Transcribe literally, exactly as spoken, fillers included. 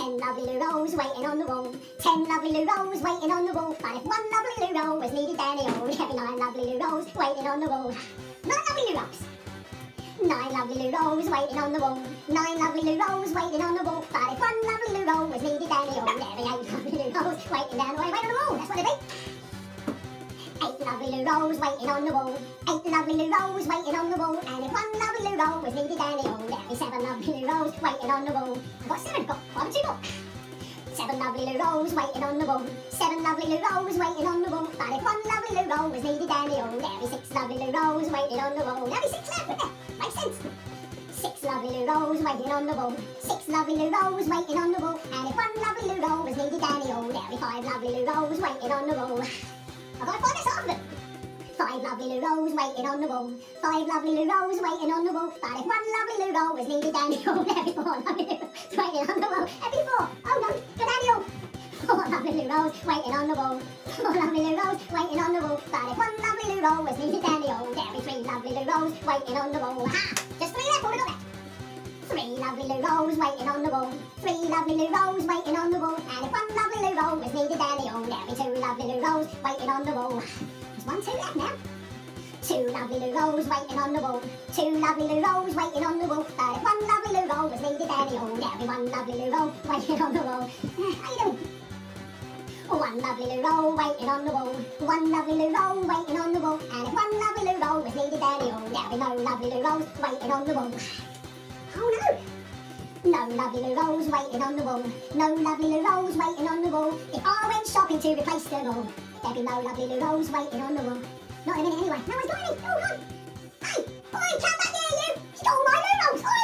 Ten lovely Lou rolls waiting on the wall. Ten lovely Lou rolls waiting on the wall. But if one lovely Lou roll was needed, then it all. There'd be nine lovely Lou rolls waiting on the wall. Nine lovely Lou rolls. Nine lovely Lou rolls waiting on the wall. Nine lovely Lou rolls waiting on the wall. But if one lovely Lou roll was needed, then it all. There'd be eight lovely Lou rolls waiting down the way, waiting on the wall. That's what it'd be. Eight lovely Lou rolls waiting on the wall. Eight lovely Lou rolls waiting on the wall. And if one lovely Lou roll was needed, then it all. There'd be seven lovely Lou rolls waiting on the wall. I've got seven, got one, two more. Seven lovely Lou rolls waiting on the wall. Seven lovely Lou rolls waiting on the wall. But if one lovely Lou roll was needed, then it all. There'd be six lovely Lou rolls waiting on the wall. There'd be six left, wouldn't there? Makes sense. Six lovely Lou rolls waiting on the wall. Six lovely Lou rolls waiting on the wall. And if one lovely Lou roll was needed, then it all. There'd be five lovely Lou rolls waiting on the wall. I've got to find this half of them. Five lovely Lou rolls waiting on the wall. Five lovely Lou rolls waiting on the wall. But if one lovely Lou roll was needed, then it all. There'd be four lovely Lou rolls waiting on the wall. There'd be four. Oh no, go down the all. Four lovely Lou rolls waiting on the wall. Four lovely Lou rolls waiting on the wall. But if one lovely Lou roll was needed, then it all. There'd be three lovely Lou rolls waiting on the wall. Ha! Just three left, what have we got left? Three lovely Lou rolls waiting on the wall. Three lovely Lou rolls waiting on the wall. And if one lovely Lou roll was needed, then it all. There'd be two lovely Lou rolls waiting on the wall. There's one, two left now. Two lovely Lou rolls waiting on the wall. Two lovely Lou rolls waiting on the wall. But if one lovely Lou roll was needed, then it all. There'd be one lovely Lou roll waiting on the wall. How you doing? One lovely Lou roll waiting on the wall. One lovely Lou roll waiting on the wall. And if one lovely Lou roll was needed, then it all. There'd be no lovely Lou rolls waiting on the wall. Oh no! No lovely Lou rolls waiting on the wall. No lovely Lou rolls waiting on the wall. If I went shopping to replace them all, there'd be no lovely Lou rolls waiting on the wall. Not in a minute anyway. No one's got any. Oh, on. Hey, oi, come back here, you! Stole my Lou rolls! Oi!